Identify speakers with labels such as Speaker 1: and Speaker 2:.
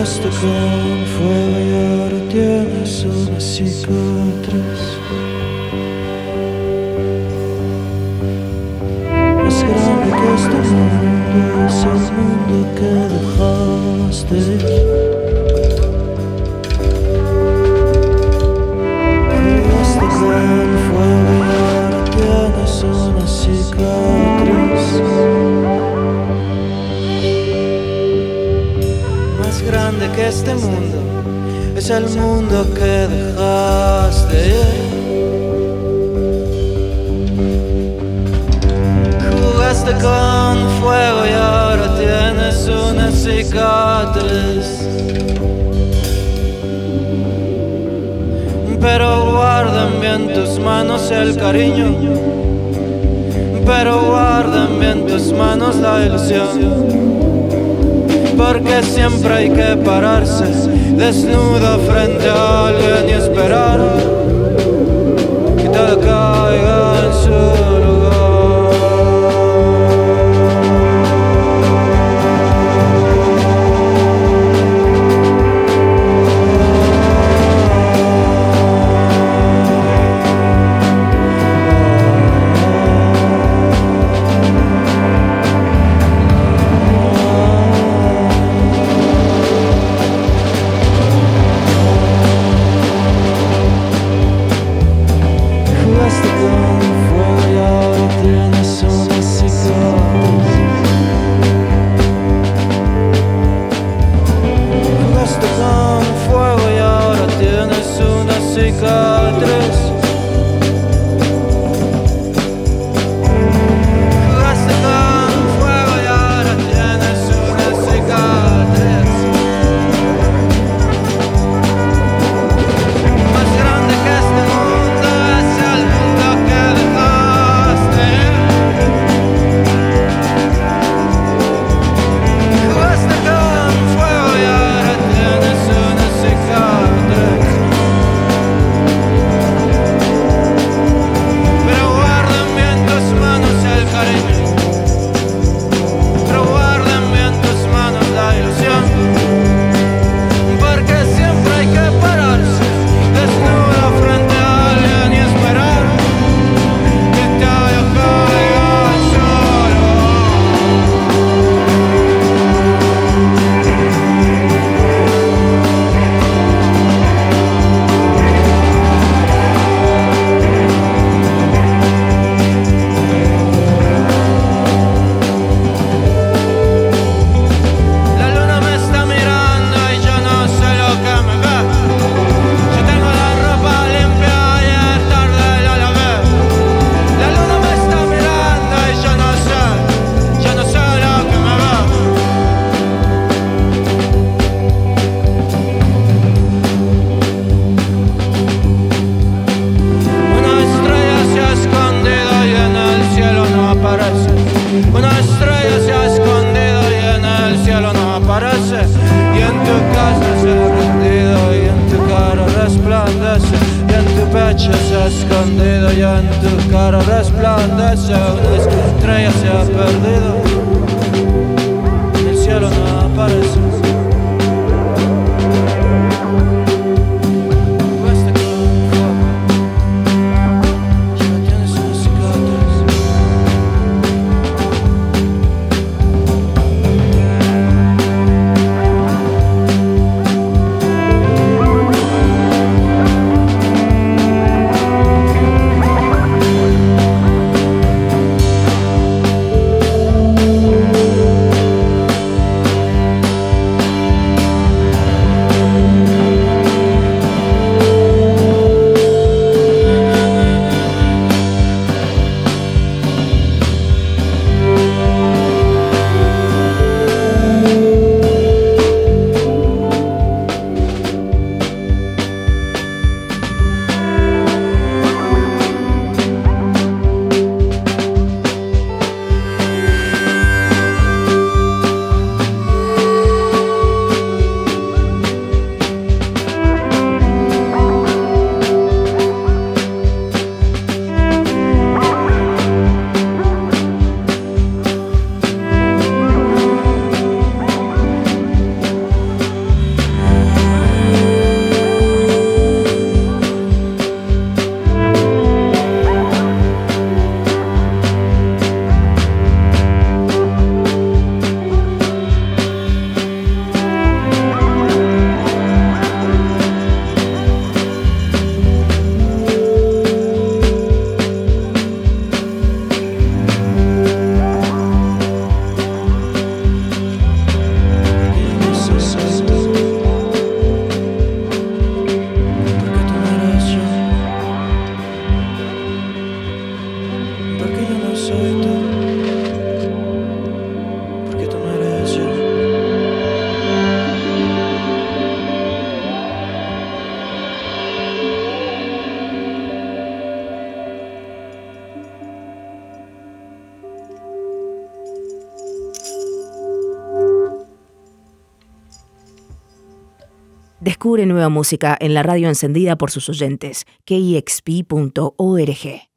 Speaker 1: Jugaste con fuego y ahora tienes una cicatriz. Más grande que este mundo es el mundo que dejaste ir. Jugaste con fuego y ahora tienes una cicatriz. Más grande que este mundo es el mundo que dejaste ir. Jugaste con fuego y ahora tienes una cicatriz. Pero guardan bien tus manos el cariño, pero guardan bien tus manos la ilusión. Porque siempre hay que pararse desnudo frente a alguien y esperar que todo caiga en su lugar. Jugaste con fuego y
Speaker 2: Descubre nueva música en la radio encendida por sus oyentes, kexp.org.